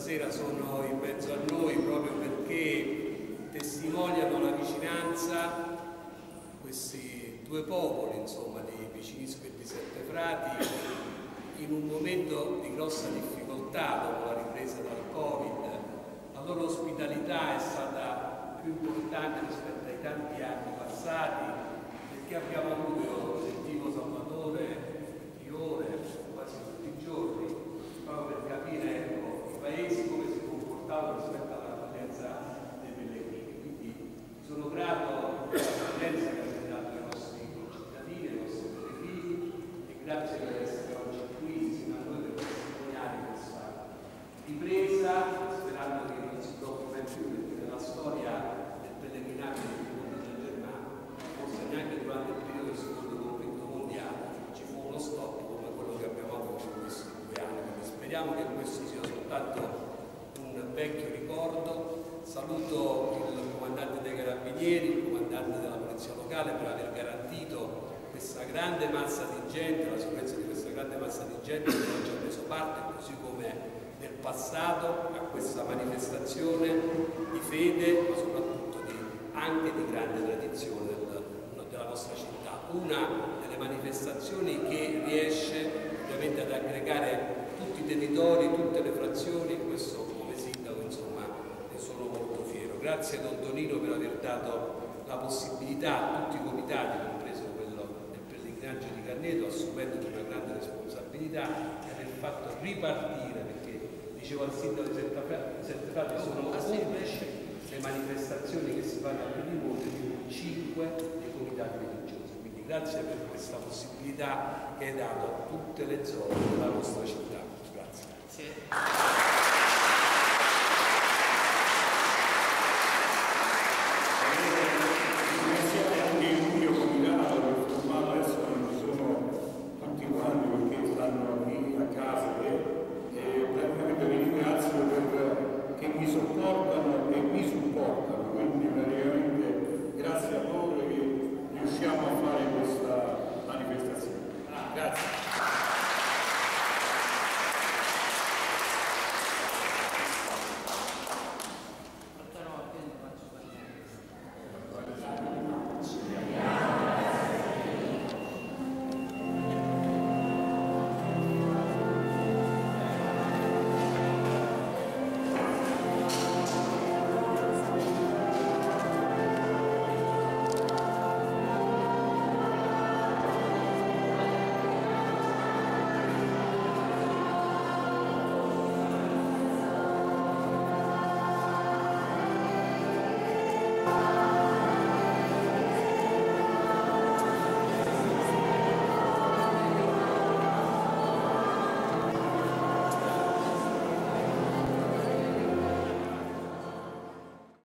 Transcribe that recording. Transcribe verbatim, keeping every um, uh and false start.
stasera sono in mezzo a noi proprio perché testimoniano la vicinanza questi due popoli, insomma, di Vicinisco e di Settefrati, in un momento di grossa difficoltà dopo la ripresa dal Covid. La loro ospitalità è stata più importante rispetto ai tanti anni passati, perché abbiamo avuto, io sentivo Salvatore Priore quasi tutti i giorni, proprio per capire, ecco, i paesi come si comportavano rispetto all'accoglienza dei pellegrini. Quindi sono grato per l'accoglienza che avete dato ai nostri concittadini, ai nostri pellegrini, e grazie per essere oggi qui insieme a noi per testimoniare questa ripresa, sperando che non si tocchi mai più, perché nella storia del pellegrinaggio del mondo del Germano, forse neanche durante il periodo del secondo conflitto mondiale, ci fu uno stop come quello che abbiamo avuto in questi due anni. Quindi speriamo che questo sia soltanto un vecchio ricordo. Saluto il comandante dei Carabinieri, il comandante della Polizia Locale per aver garantito questa grande massa di gente, la sicurezza di questa grande massa di gente che oggi ha preso parte, così come nel passato, a questa manifestazione di fede, ma soprattutto di, anche di grande tradizione del, della nostra città. Una delle manifestazioni che riesce ovviamente ad aggregare tutti i territori, tutte le frazioni. Questo come sindaco, insomma, ne sono molto fiero. Grazie a Don Tonino per aver dato la possibilità a tutti i comitati, compreso quello del pellegrinaggio di Carneto, assumendo una grande responsabilità e aver fatto ripartire, perché dicevo al sindaco di Settefrati, sono undici le manifestazioni che si fanno a Piedimonte, di cinque dei comitati religiosi. Quindi grazie per questa possibilità che hai dato a tutte le zone della nostra città. Grazie. Sì.